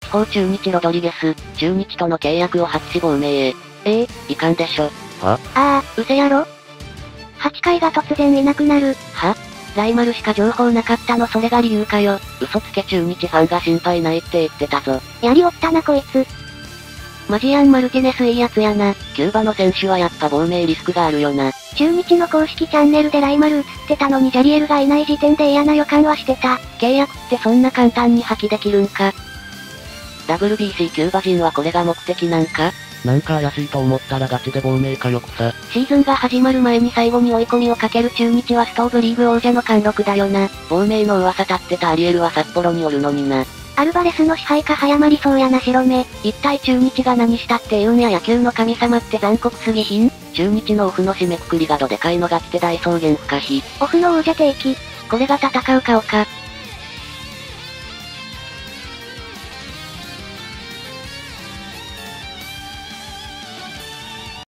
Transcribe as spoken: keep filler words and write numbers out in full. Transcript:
地方中日ロドリゲス、中日との契約をはち紙亡命へ。ええ、いかんでしょ。 はああ、うせやろ ?はち 回が突然いなくなる。 はライマルしか情報なかったのそれが理由かよ。嘘つけ中日ファンが心配ないって言ってたぞ。 やりおったなこいつ。 マジアン・マルティネスいいやつやな。キューバの選手はやっぱ亡命リスクがあるよな。 中日の公式チャンネルでライマル映ってたのにジャリエルがいない時点で嫌な予感はしてた。 契約ってそんな簡単に破棄できるんか。ダブリュービーシー キューバ人はこれが目的なんか。 なんか怪しいと思ったらガチで亡命かよくさ。 シーズンが始まる前に最後に追い込みをかける中日はストーブリーグ王者の貫禄だよな。亡命の噂立ってたアリエルは札幌におるのにな。 アルバレスの支配下早まりそうやな白目。 一体中日が何したって言うんや野球の神様って残酷すぎひん？中日のオフの締めくくりがどでかいのが来て大草原不可避。 オフの王者定期。 これが戦う顔か。